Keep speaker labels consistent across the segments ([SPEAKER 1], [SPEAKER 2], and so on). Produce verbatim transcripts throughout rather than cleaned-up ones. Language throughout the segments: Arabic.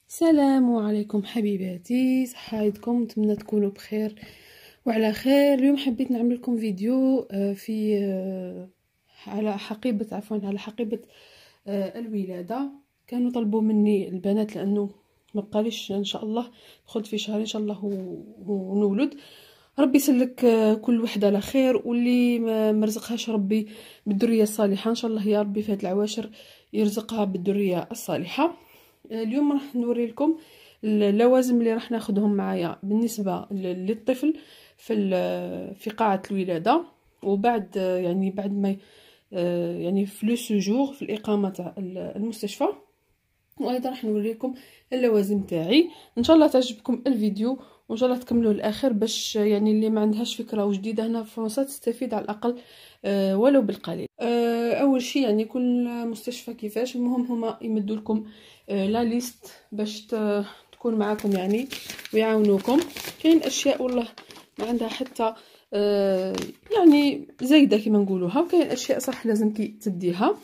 [SPEAKER 1] السلام عليكم حبيباتي، صحايتكم؟ نتمنى تكونوا بخير وعلى خير. اليوم حبيت نعمل لكم فيديو في على حقيبه عفوا على حقيبه الولاده. كانوا طلبوا مني البنات لانه ما بقاليش ان شاء الله دخلت في شهر ان شاء الله ونولد. ربي يسلك كل وحده على خير، واللي ما مرزقهاش ربي بالذريه الصالحه ان شاء الله يا ربي في هذه العواشر يرزقها بالذريه الصالحه. اليوم راح نوري لكم اللوازم اللي راح ناخذهم معايا بالنسبه للطفل في في قاعه الولاده، وبعد يعني بعد ما يعني في لو سوجور في الاقامه تاع المستشفى. وايضا راح نوري لكم اللوازم تاعي. ان شاء الله تعجبكم الفيديو وان شاء الله تكملوه للاخر، باش يعني اللي ما عندهاش فكره وجديده هنا في فرنسا تستفيد على الاقل أه ولو بالقليل. أه اول شيء يعني كل مستشفى كيفاش، المهم هما يمدوا لكم أه لا ليست باش تكون معاكم يعني ويعاونوكم. كاين اشياء والله ما عندها حتى أه يعني زايده كما نقولوها، وكاين اشياء صح لازم كي تديها.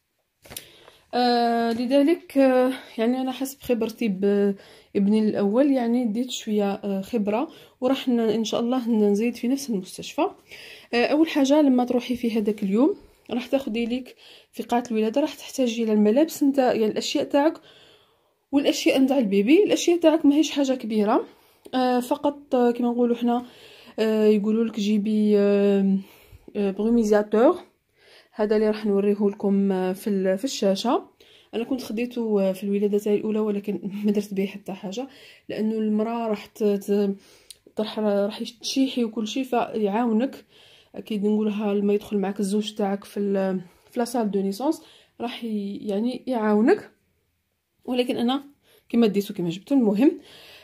[SPEAKER 1] آه لذلك آه يعني انا حسب خبرتي بابني الاول يعني ديت شويه آه خبره، وراح ان شاء الله نزيد في نفس المستشفى. آه اول حاجه لما تروحي في هذاك اليوم راح تاخدي ليك في قاعه الولاده، راح تحتاجي للملابس نتاع يعني الاشياء تاعك والاشياء نتاع البيبي. الاشياء تاعك ماهيش حاجه كبيره، آه فقط آه كما نقولوا حنا آه يقولوا لك جيبي آه آه بروميزاتور. هذا اللي راح نوريه لكم في في الشاشه. انا كنت خديته في الولاده تاعي الاولى ولكن ما درت به حتى حاجه، لانه المراه راح راح راح تشيحي وكل شيء، فيعاونك اكيد نقولها لما يدخل معك الزوج تاعك في في لا سال دو نيسونس راح يعني يعاونك. ولكن انا كما ديتو كما جبتو. المهم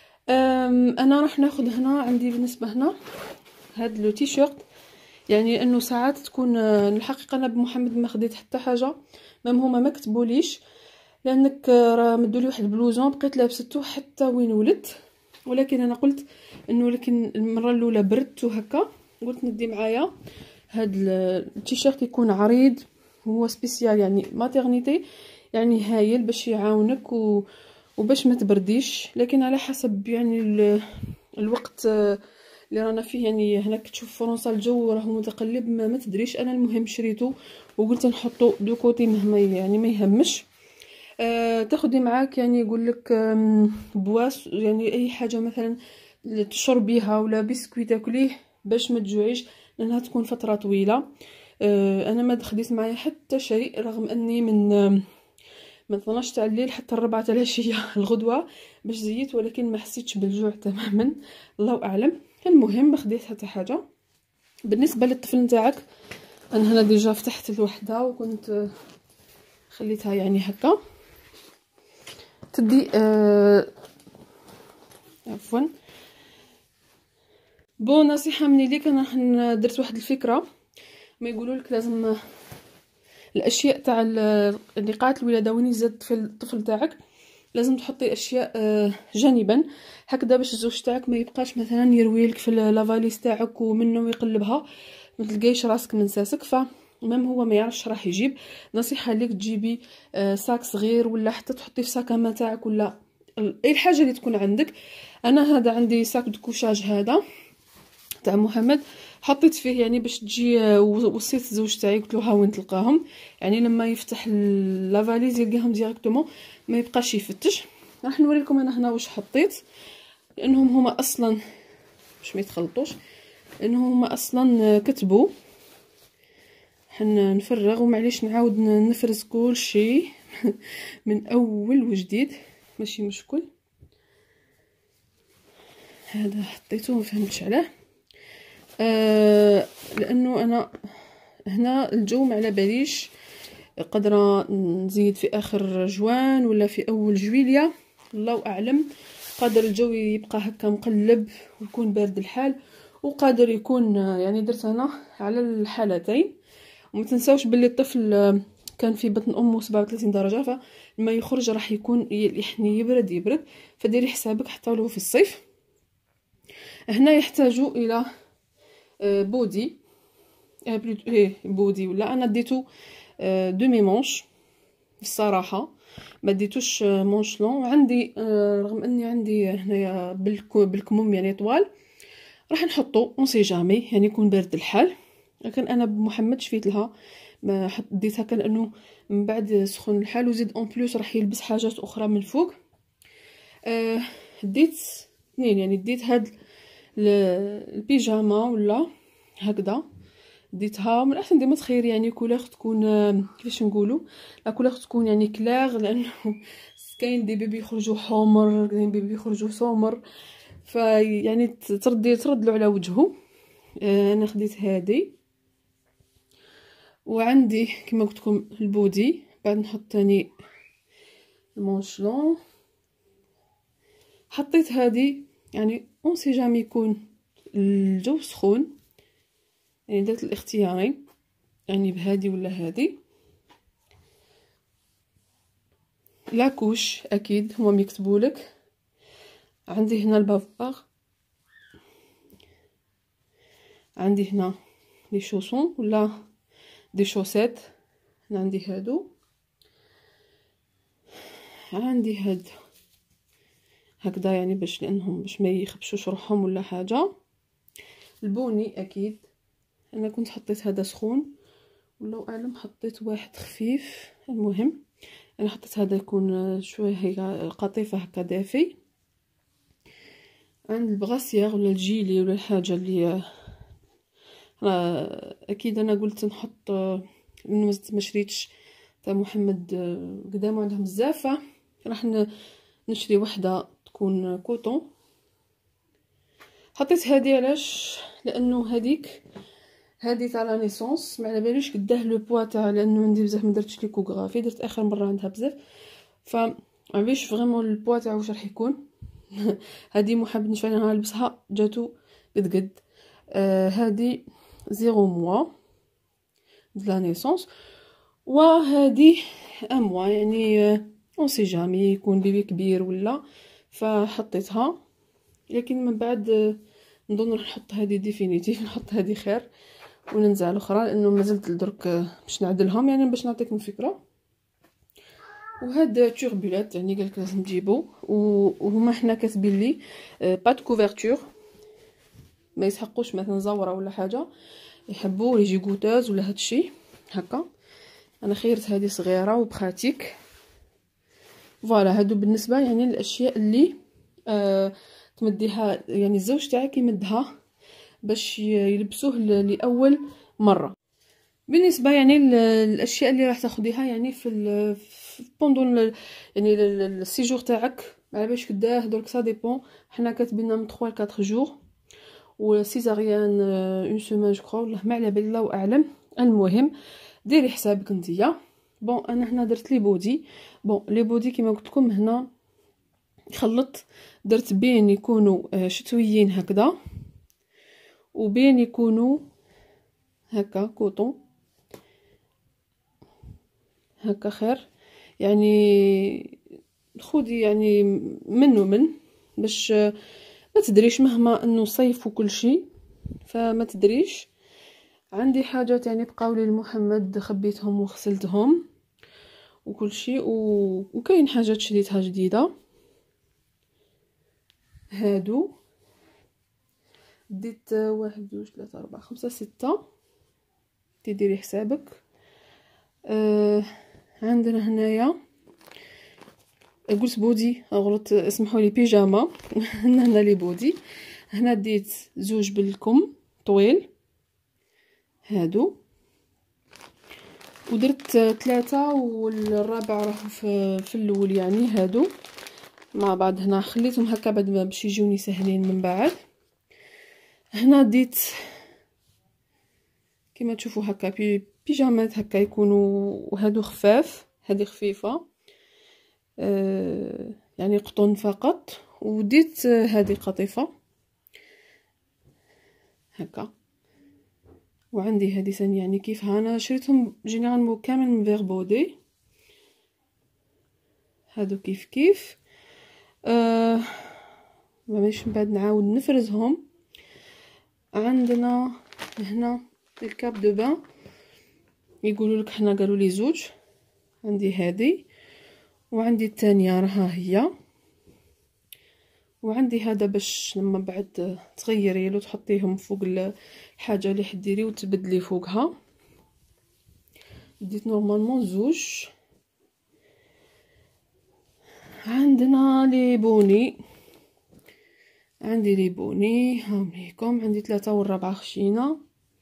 [SPEAKER 1] انا راح ناخذ هنا عندي بالنسبه هنا هاد لو تيشيرت، يعني انه ساعات تكون الحقيقه انا بمحمد ما خديت حتى حاجه، مام هما ما كتبوليش لانك راه مدولي واحد البلوزون بقيت لابسته حتى وين ولدت. ولكن انا قلت انه لكن المره الاولى بردت هكا، قلت ندي معايا هاد التيشيرت يكون عريض، هو سبيسيال يعني ماتيرنيتي، يعني هايل باش يعاونك و... وباش ما تبرديش. لكن على حسب يعني ال... الوقت اللي رانا فيه، يعني هناك تشوف فرنسا الجو راه متقلب ما, ما تدريش. انا المهم شريته وقلت نحطو دو كوتي مهما يعني ما يهمش. آه تاخدي معاك يعني يقول لك بواس، يعني اي حاجه مثلا تشربيها ولا بسكويت تاكليه باش ما تجوعيش، لانها تكون فتره طويله. آه انا ما خديت معايا حتى شيء، رغم اني من من اثناش تاع الليل حتى الربعة تاع العشيه الغدوه باش زيت، ولكن ما حسيتش بالجوع تماما، الله اعلم. المهم ما خديت حتى حاجه. بالنسبه للطفل نتاعك انا هنا ديجا فتحت الوحده وكنت خليتها يعني هكا تدي آه عفوا. بو نصيحه مني ليك، انا درت واحد الفكره، ما يقولوا لك لازم الاشياء تاع اللي قاعه الولاده وين يزاد في الطفل تاعك لازم تحطي اشياء جانبا هكذا باش الزوج تاعك ما يبقاش مثلا يروي لك في لافاليس تاعك ومنه يقلبها ما تلقايش راسك من ساسك، فمام هو ما يعرفش راح يجيب. نصيحه ليك تجيبي ساك صغير ولا حتى تحطي في ساكامه تاعك ولا اي حاجه اللي تكون عندك. انا هذا عندي ساك دو كوشاج هذا تاع محمد، حطيت فيه يعني باش تجي، وصيت الزوج تاعي قلت له ها وين تلقاهم، يعني لما يفتح لافاليز يلقاهم ديريكتومون ما يبقاش يفتش. راح نوريكم انا هنا واش حطيت، لانهم هما اصلا باش ما يتخلطوش، لانهم هما اصلا كتبوا. حنا نفرغ ومعليش نعاود نفرز كل شيء من اول وجديد، ماشي مشكل. هذا حطيته ما فهمتش علاه، آه لانه انا هنا الجو ما على باليش، قادره نزيد في اخر جوان ولا في اول جويليا الله اعلم. قادر الجو يبقى هكا مقلب ويكون بارد الحال، وقادر يكون يعني درت انا على الحالتين. وما تنساوش باللي الطفل كان في بطن امه سبعة وثلاثين درجه، فلما يخرج راح يكون يعني يبرد يبرد، فديري حسابك حتى لو في الصيف. هنا يحتاجوا الى بودي ايه بودي، ولا انا ديتو دومي مونش الصراحه، ما ديتوش مونشلون. عندي رغم اني عندي هنايا بالكموم يعني طوال، راح نحطو اون سي جامي يعني يكون بارد الحال. لكن انا بمحمد شفيت لها ما حط ديتها كان انه من بعد سخون الحال، وزيد اون بلوس راح يلبس حاجات اخرى من الفوق. آه ديت اثنين يعني ديت هاد البيجاما ولا هكذا، ديتها من الاحسن ديما تخير يعني كولور تكون كيفاش نقولوا لا كولور تكون يعني كلاغ، لانه كاين دي بيبي يخرجوا حمر، كاين بيبي يخرجوا سمر، فيعني تردي تردلو على وجهه. آه انا خديت هذه. وعندي كما قلت لكم البودي، بعد نحط ثاني المونشلون. حطيت هذه يعني اون سي جامي يكون الجو سخون، يعني درت الاختياري يعني بهذه ولا هذه. لاكوش اكيد هما يكتبوا لك. عندي هنا البافار، عندي هنا لي شوسون ولا دي شوسيت، هنا عندي هادو، عندي هاد هكذا يعني باش لانهم باش ما يخبشوش روحهم ولا حاجه. البوني اكيد انا كنت حطيت هذا سخون، والله اعلم حطيت واحد خفيف. المهم انا حطيت هذا يكون شويه هيك قطيفه هكا دافي. عند البغاسيير ولا الجيلي ولا الحاجه اللي اكيد انا قلت نحط من ما شريتش تاع محمد قدامه عندهم بزاف، راح نشري وحده تكون كوطون. حطيت هذه علاش؟ لانه هذيك هذه تاع لا نيسونس ما على باليش قداه لو بوا تاع، لانه عندي بزاف ما درتش ليكوغرافي، درت اخر مره عندها بزاف ف ما عرفتش فريمون البوا تاعو واش راح يكون. هذه محمد نشوف انا نلبسها جاتو قد قد. آه هذه زيرو موا د لا نيسونس، وهذه ان موا يعني اون سي جامي يكون بيبي كبير ولا، فحطيتها. لكن من بعد نظن راح نحط هذه ديفينيتيف، نحط هذه خير وننزع الاخرى لانه مازلت درك باش نعدلهم يعني باش نعطيكم فكره. وهاد توربولات يعني قالك لازم تجيبو، وهما حنا كاتبين لي با دو كوفرتور، ما يسحقوش مثلا زوره ولا حاجه، يحبوا يجي غوتاز ولا هادشي هكا. انا خيرت هذه صغيره وبخاتيك. فوالا هادو بالنسبه يعني الاشياء اللي آه تمديها يعني الزوج تاعك يمدها باش يلبسوه لاول مره. بالنسبه يعني الاشياء اللي راح تاخديها يعني في بوندون يعني السيجور تاعك على باش قداه درك سا ديبون. حنا كاتبيننا من ثلاثة ل أربعة جور و سيزاريان اون سيمين جو كرو، والله ما على بالي الله اعلم. المهم ديري حسابك نتيا. بون انا هنا درت لي بودي. بون لي بودي كيما قلت لكم هنا خلطت، درت بين يكونوا شتويين هكذا وبين يكونوا هكا كوطون هكا خير. يعني خودي يعني من ومن باش ما تدريش مهما انه صيف وكل شيء فما تدريش. عندي حاجات يعني بقاو لي لمحمد خبيتهم وغسلتهم وكل شيء و... وكاين حاجات شريتها جديده. هادو ديت واحد جوج ثلاثة أربعة خمسة ستة، تديري حسابك. آه عندنا هنايا قلت بودي غلط اسمحوا لي بيجاما. هنا لي بودي. هنا ديت زوج بالكم طويل هادو، ودرت ثلاثة والرابع راه في, في الاول يعني هادو مع بعض. هنا خليتهم هكا بعد ما باش يجوني سهلين من بعد. هنا ديت كما تشوفوا هكا بي بيجامات هكا يكونوا هادو خفاف، هذه خفيفه آه يعني قطن فقط. وديت هذه قطيفه هكا. وعندي هذه ثاني يعني كيفها انا شريتهم جينيرالمون كامل من فيربودي. هادو كيف كيف آه ماشي من بعد نعاود نفرزهم. عندنا هنا الكاب دو بان يقولوا لك حنا قالوا لي زوج. عندي هذه وعندي الثانيه راها هي، وعندي هذا باش لما بعد تغيري له تحطيهم فوق الحاجه اللي حديري وتبدلي فوقها. ديت نورمالمون زوج. عندنا لي بوني، عندي لي بوني هاهم ليكم، عندي ثلاثة والرابعه خشينه،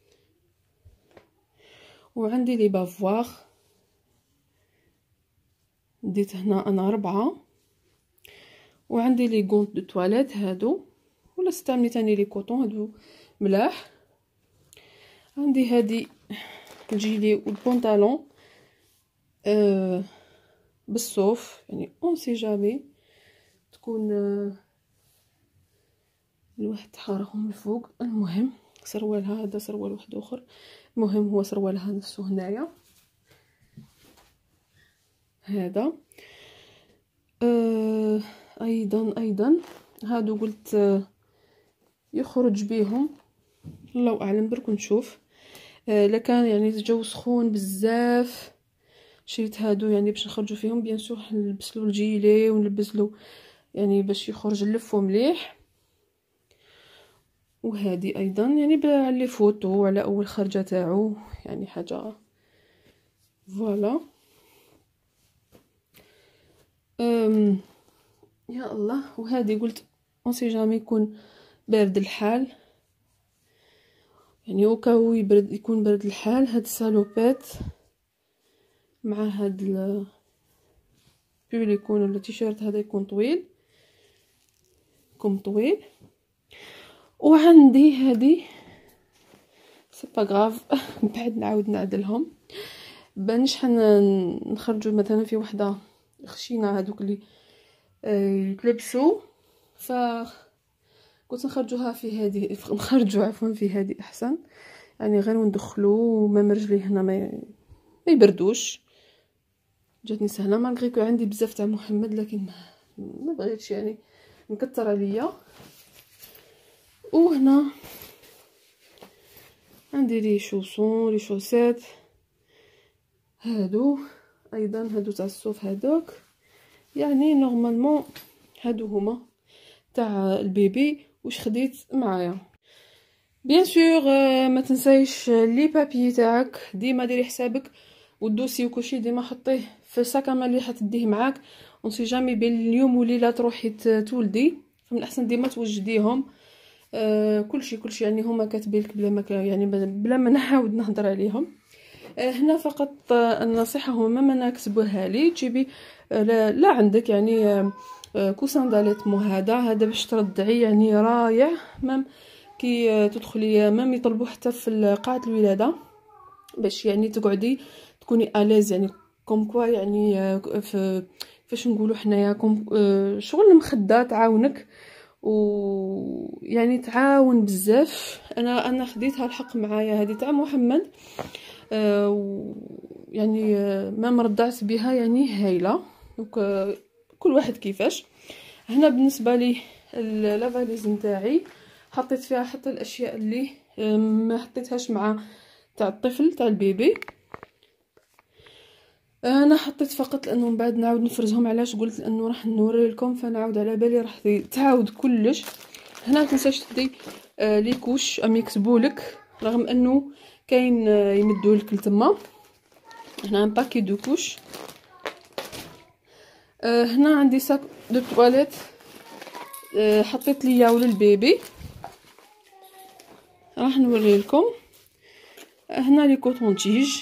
[SPEAKER 1] وعندي لي بافواغ ديت هنا انا ربعة، وعندي لي غونط دو تواليت هادو، ولا استعملي تاني لي كوطون هادو ملاح. عندي هادي الجيلي والبونطالون آه بالصوف، يعني اون سي جامي تكون آه الواحد حارهم الفوق. المهم سروالها هذا سروال واحد اخر، المهم هو سروالها نفسه هنايا هذا. آه ايضا ايضا هادو قلت آه يخرج بيهم، الله اعلم برك نشوف. آه لكان يعني الجو سخون بزاف شريت هادو يعني باش نخرجوا فيهم. بيان سور نلبس له الجيلي ونلبس له يعني باش يخرج نلفو مليح. وهذه ايضا يعني على لي فوتو على اول خرجه تاعو، يعني حاجه فوالا. أم يا الله. وهذه قلت اون سي جامي يكون بارد الحال، يعني وكاو يبرد يكون برد الحال. هاد السالوبات مع هاد البول يكون ولا تيشيرت هذا يكون طويل كم طويل. وعندي هذه سي با غاف بعد نعاود نعدلهم بان شحال نخرجوا مثلا في وحده خشينه هذوك اللي يتلبسوا، ف كنت نخرجوها في هذه نخرجوا عفوا في هذه احسن، يعني غير وندخلوا ومام رجلي هنا ما ما يبردوش. جاتني سهله مالغري كو عندي بزاف تاع محمد، لكن ما, ما بغيتش يعني نكثر عليا. وهنا عندي لي شوسون لي شوسات هادو ايضا هادو تاع الصوف هادوك، يعني نورمالمون هادو هما تاع البيبي. واش خديت معايا بيان سور ما تنسايش لي بابي تاعك ديما ديري حسابك، والدوسي وكلشي ديما حطيه في الساكامه اللي حتديه معاك. اون سي جامي بين اليوم وليله تروحي تولدي، فمن الاحسن ديما توجديهم آه كلشي كلشي يعني هما كاتبين لك بلا ما يعني بلا ما نعاود نهضر عليهم. آه هنا فقط آه النصيحه هما ما نكتبوها لي تجيبي آه لا, لا عندك يعني آه آه كوسان داليتمو هذا هذا باش ترضعي يعني رايع. مام كي آه تدخلي مام يطلبوا حتى في قاعه الولاده باش يعني تقعدي تكوني اليز، يعني كوم كوا يعني آه في فاش نقولوا حنايا كوم آه شغل المخده تعاونك ويعني تعاون بزاف. انا انا خديتها الحق معايا هذه تاع محمد آه يعني آه ما مرضعت بها يعني هايله. دونك آه كل واحد كيفاش. هنا بالنسبه لي لافاليز نتاعي حطيت فيها حتى الاشياء اللي آه ما حطيتهاش مع تاع الطفل تاع البيبي. انا حطيت فقط لانه من بعد نعاود نفرزهم، علاش قلت لانه راح نوري لكم فنعاود على بالي راح تعاود كلش. هنا تنساش تدي آه لي كوش ام يكتبولك، رغم انه كاين آه يمدوا لك لتما. هنا ان باكي دو كوش. آه هنا عندي ساك دو تواليت آه حطيت ليا وللبيبي راح نوري لكم. آه هنا لي كوطون تيج،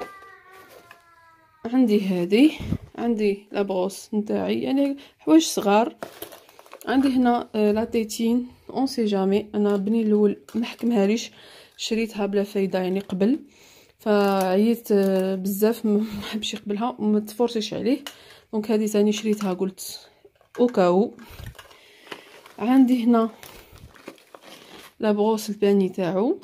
[SPEAKER 1] عندي هذه، عندي لابروس نتاعي يعني حوايج صغار. عندي هنا لا تيتين اون سي جامي، انا بني الاول ما حكمهاليش شريتها بلا فايده يعني قبل، فعييت بزاف ما حبش يقبلها وما تفورسيش عليه. دونك هذه ثاني شريتها قلت اوكاو. عندي هنا لابروس الباني تاعو،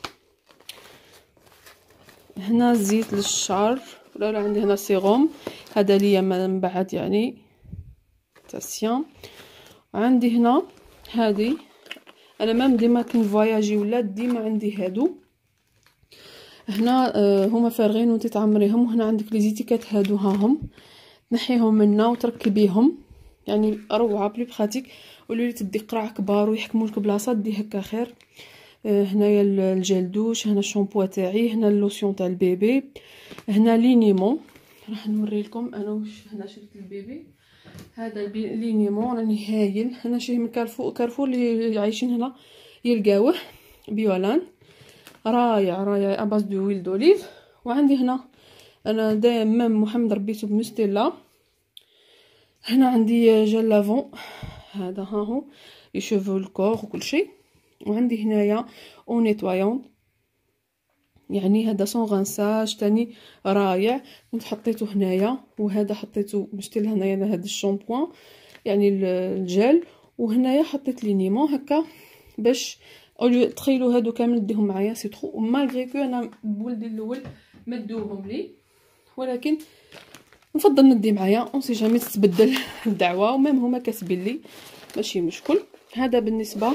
[SPEAKER 1] هنا زيت للشعر ولا لا عندي هنا سيروم هذا ليا من بعد يعني تاع الصيام. عندي هنا هذه انا مام ديما كي نفواياجي ولا ديما عندي هادو هنا آه هما فارغين وانت تعمريهم. وهنا عندك لي زيتيكات هادو هاهم نحيهم منا وتركبيهم، يعني روعه بلي براتيك. ولولي تدي قراع كبار ويحكموا لك بلاصه دي هكا خير. آه هنايا الجل دوش، هنا الشامبو تاعي، هنا اللوسيون تاع البيبي، هنا لينيمون. راح نوري لكم انا واش هنا شريت البيبي. هذا لينيمون راني هايل، هنا شريه من كارفور. كارفور اللي عايشين هنا يلقاوه بيولان، رايع رايع اباز دو ويل دوليف. وعندي هنا انا دائما محمد ربيته بمستيلا. هنا عندي جل لافون، هذا ها هو يشوفو الكور وكل شيء. وعندي هنايا او نيتوايون، يعني هذا سون غانساج تاني رايع، كنت حطيته هنايا. وهذا حطيته مشتي هنايا هذا الشامبوان يعني الجل. وهنايا حطيت لي نيمون هكا باش اوليو تخيلوا هادو كامل نديهم معايا سي ترو. مالغري كو انا بولدي الاول مدوهم لي، ولكن نفضل ندي معايا اون سي جامي تتبدل الدعوه، وميم هما كاتبين لي ماشي مشكل. هذا بالنسبه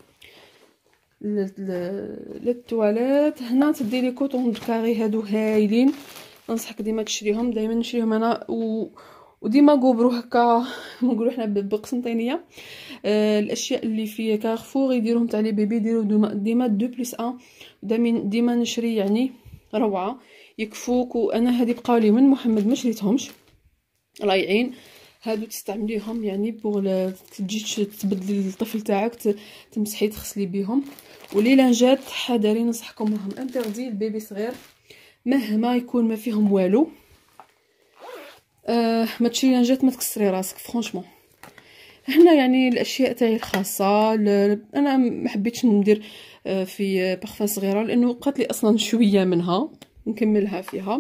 [SPEAKER 1] للتواليت. هنا تدي لي كوطون دو كاري، هادو هايلين، ننصحك ديما تشريهم، دائما نشريهم انا و... وديما قبرو هكا نقولوا حنا بقسنطينيه. آه الاشياء اللي في كارفور يديروهم تاع لي بيبي يديروا ديما دو بلس ان، ديما ديما نشري يعني روعه يكفوك. وانا هذه بقاو لي من محمد ما شريتهمش رايعين. هادو تستعمليهم يعني بوغ تجي تبدلي الطفل تاعك تمسحي تغسلي بيهم. ولي لانجات حذري ننصحكم بهم، انتردي البيبي صغير مهما يكون ما فيهم والو. آه ما تشري لانجات ما تكسري راسك فرانشمون. هنا يعني الاشياء تاعي الخاصه، انا ما حبيتش ندير في بارفان صغيره لانه بقات لي اصلا شويه منها نكملها فيها.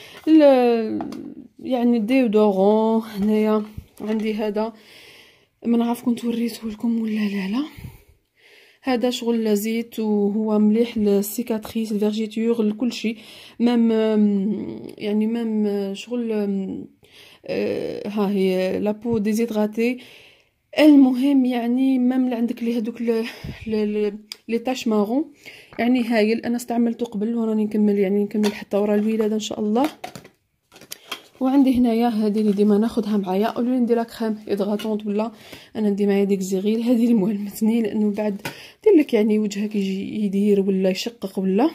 [SPEAKER 1] يعني ديودورون هنايا عندي هذا ما نعرف كنت وريته لكم ولا لا لا. هذا شغل زيت وهو مليح للسيكاتريس الفيرجيتور لكل شيء، مام يعني مام شغل آه ها هي لابو ديزيدراتي. المهم يعني مام اللي عندك لي هذوك لي طاش مارون يعني هايل. انا استعملته قبل وراني نكمل يعني نكمل حتى ورا الولاده ان شاء الله. وعندي هنايا هذه اللي ديما ناخذها معايا، اولو ندير كريم ادغاتونط ولا انا ندي معايا ديك زيغيل. هذه اللي مهمتني لانه بعد دير لك يعني وجهك يجي يدير ولا يشقق ولا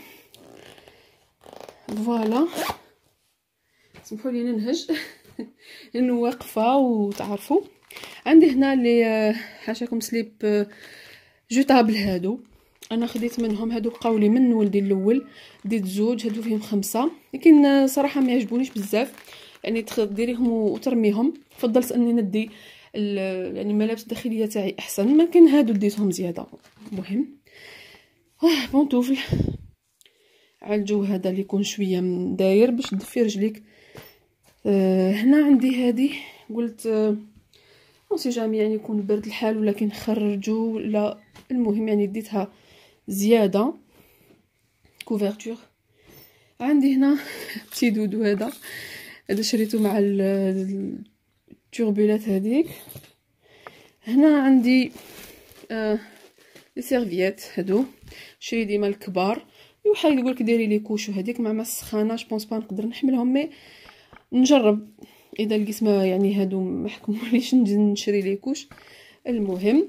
[SPEAKER 1] فوالا. سمحوا لي ننهج لانه واقفه وتعرفوا. عندي هنا اللي حاشاكم سليب جوتابل، هادو انا خديت منهم، هادو بقاو لي من ولدي الاول، ديت زوج، هادو فيهم خمسة، لكن صراحه ما يعجبونيش بزاف يعني تديريهم وترميهم. فضلت اني ندي يعني الملابس الداخليه تاعي احسن، لكن هادو ديتهم زياده. مهم اه بونطوفل على الجو هذا اللي يكون شويه داير باش تدفي رجليك. آه هنا عندي هذه قلت آه سي جامي يعني يكون برد الحال ولكن خرجوا لا. المهم يعني ديتها زياده كوفرتور. عندي هنا بتي دودو، هذا هذا شريته مع التوربولات هذيك. هنا عندي آه لي سيرفيات، هادو شري ديما الكبار. وحال يقولك ديري لي كوشو هذيك مع ما السخانه جوبونس با نقدر نحملهم، مي نجرب اذا لقيت ما يعني هادو ما حكموليش نشري لي كوش. المهم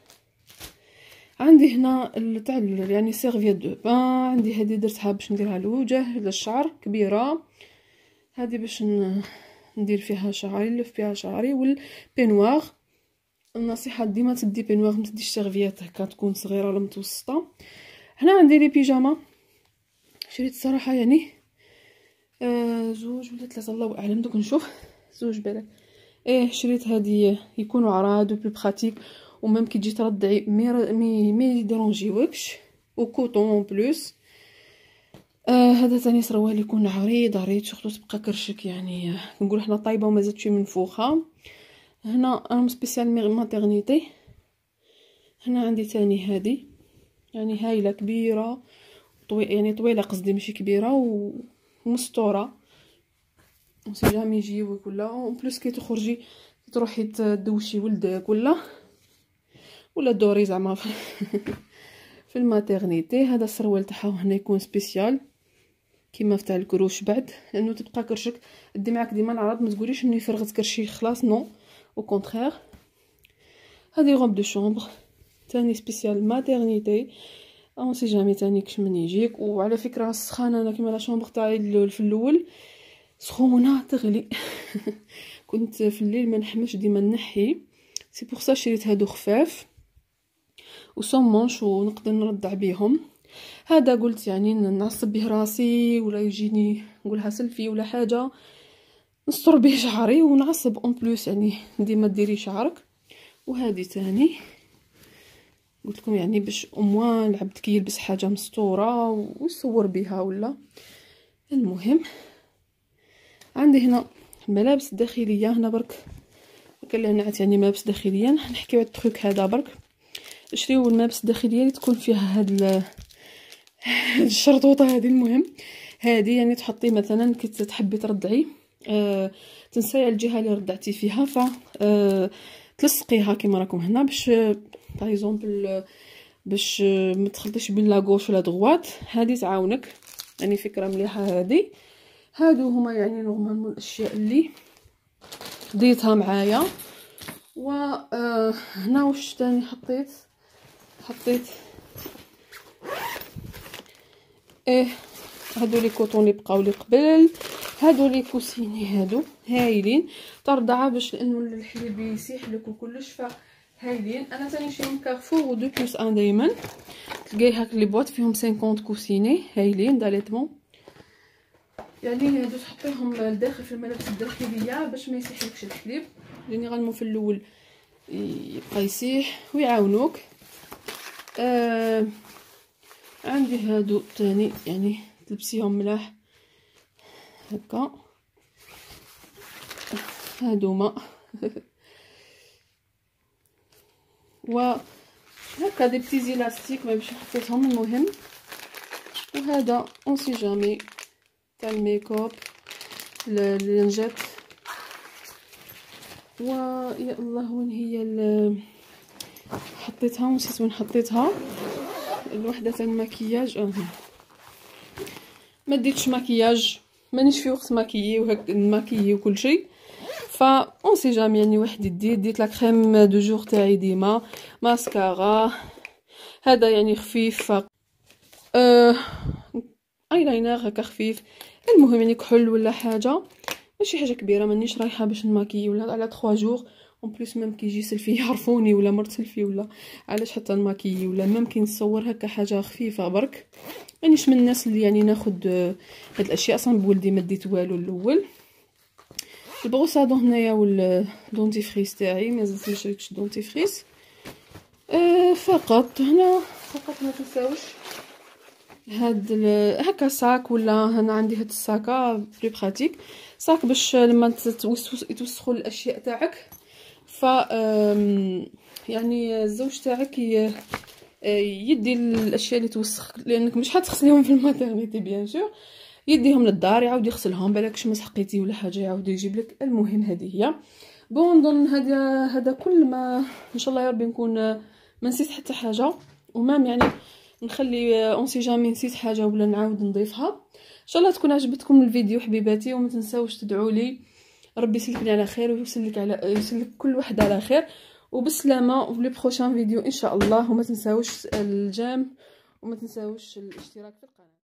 [SPEAKER 1] عندي هنا تاع يعني سيرفيات دو بان. عندي هذه درتها باش نديرها للوجه للشعر كبيره، هذه باش ندير فيها شعري نلف فيها شعري. والبينوار النصيحه ديما تدي بينوار ما تديش سيرفيات هكا تكون صغيره ولا متوسطه. هنا عندي لي بيجاما شريت صراحه يعني آه زوج ولا ثلاثه الله اعلم، دوك نشوف زوج بالك. ايه شريت هذه يكونوا عراض و بلو براتيك، وميم كي تجي ترضعي مي مي مي ديرونجيوكش وكوطون بلوس. آه هذا ثاني سروال يكون عريض عريض شغلو تبقى كرشك يعني نقول حنا طايبه وما زادتش منفوخه. هنا انا سبيسيال ماتيرنيتي. هنا عندي ثاني هذه يعني هايله كبيره طوي يعني طويله قصدي ماشي كبيره ومستوره سي جامي يجيوك ولا اون بليس كي تخرجي تروحي تدوشي ولدك ولا ولا دوري زعما في الماتيرنيتي. هذا السروال تاعها هنا يكون سبيسيال كيما تاع الكروش بعد، لانه تبقى كرشك دي معاك ديما العرض، ما تقوليش انه يفرغت كرشي خلاص، نو او كونترير. هذه غوب دو شومبر تاني سبيسيال ماتيرنيتي، اون سي جامي تاني كش من يجيك. وعلى فكره السخانه انا كيما لا شومبر تاعي في الاول سخونه تغلي كنت في الليل ما نحملش ديما نحي، سي بور سا شريت هادو خفاف وسون مونش ونقدر نردع بيهم. هذا قلت يعني نعصب به راسي ولا يجيني نقولها سلفي ولا حاجه نستر به شعري ونعصب اون بلوس، يعني ديما ديري شعرك. وهذه تاني قلت لكم يعني باش اموا العبد كي يلبس حاجه مستوره ويصور بها ولا. المهم عندي هنا الملابس الداخليه، هنا برك كان لهنا يعني ملابس داخليه. نحكيو على التروك هذا برك، شريو الملابس الداخليه اللي تكون فيها هاد الشرطوطه هذه. المهم هذه يعني تحطي مثلا كي تحبي ترضعي آه تنساي على الجهه اللي رضعتي فيها، ف آه تلصقيها كيما راكم هنا باش باغ اكزومبل باش ما تخلطيش بين لا غوش ولا دغوات. هذه تعاونك يعني فكره مليحه هذه. هادو هما يعني نورمالمون الاشياء اللي خديتها معايا. و آه هنا واش تاني حطيت حطيت ايه هادو لي كوطون اللي بقاو لي قبل، هادو لي كوسيني هادو هايلين ترضعه باش لانه الحليب يسيح لك وكلش، فهايلين. انا تاني شريهم كارفور و دو بلس ان دايما تلقاي هاك لي بواط فيهم خمسين كوسيني هايلين داليتمون، يعني هادو تحطيهم لداخل في الملابس الداخليه باش ما يسيحلكش الحليب. جينيرالمون في الاول يبقى يسيح ويعاونوك. آه عندي هادو تاني يعني تلبسيهم ملاح هكا، هادوما و هكا دي بتي زيلاستيك ما باش حطيتهم. المهم وهذا اون سي جامي تاع الميك اب اللينجات. و يا الله وين هي حطيتها ونسيت وين حطيتها، الوحده تاع المكياج. اه ما ديتش مكياج، مانيش في وقت ماكيي وهك نماكيي وكل شيء، ف اون سي جامي يعني واحد يدير. ديت لا كريم دو جور تاعي ديما، ماسكارا هذا يعني خفيف، اه ايلاينر هكا خفيف. المهم يعني كحل ولا حاجه ماشي حاجه كبيره، مانيش رايحه باش نماكي ولا على ثلاثة جور اون بليس. ميم كي يجي سلفي يعرفوني ولا مرت سلفي ولا علاش حتى نماكي ولا ميم كي نصور هكا حاجه خفيفه برك. مانيش من الناس اللي يعني ناخد هاد الاشياء، اصلا بولدي ما ديت والو الاول. البروسادون هنايا والدونتيفريس تاعي مازلت ما شريتش دونتيفريس. أه فقط هنا فقط ما تنساوش هاد هكا ساك، ولا هنا عندي هاد الساكه بلي براتيك ساك باش لما يتوسخوا الاشياء تاعك ف يعني الزوج تاعك يدي الاشياء اللي توسخ، لانك مش حتغسليهم في الماتيرنيتي بيان سور، يديهم للدار يعاود يغسلهم بالكش مسحقيتي ولا حاجه يعاود يجيب لك. المهم هذه هي بون نظن هذا هذا كل ما ان شاء الله يا ربي نكون ما نسيت حتى حاجه، ومام يعني نخلي اون سي جامي نسيت حاجه ولا نعاود نضيفها. ان شاء الله تكون عجبتكم الفيديو حبيباتي، وما تنساوش تدعوا لي ربي يسلكني على خير ويسلك على يسلك كل واحد على خير وبسلامه. وفي لي بروشان فيديو ان شاء الله، وما تنساوش الجيم وما تنساوش الاشتراك في القناه.